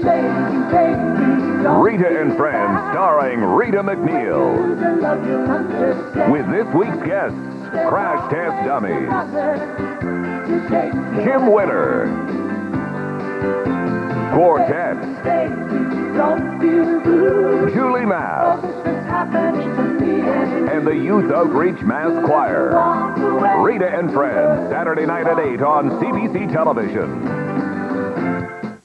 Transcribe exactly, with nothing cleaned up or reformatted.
Rita and Friends, starring Rita McNeil. With this week's guests, Crash Test Dummies, Kim Winter, Quartet, Julie Mass, and the Youth Outreach Mass Choir. Rita and Friends, Saturday night at eight on C B C Television.